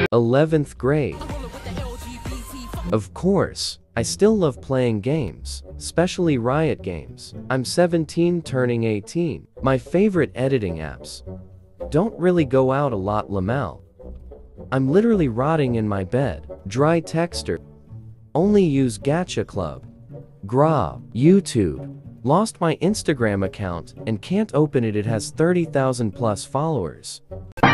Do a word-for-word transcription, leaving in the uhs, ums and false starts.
eleventh grade. Of course, I still love playing games, especially Riot games. I'm seventeen turning eighteen. My favorite editing apps. Don't really go out a lot, Lamel. I'm literally rotting in my bed. Dry texture. Only use Gacha Club. Grab. YouTube. Lost my Instagram account and can't open it. It has thirty thousand plus followers.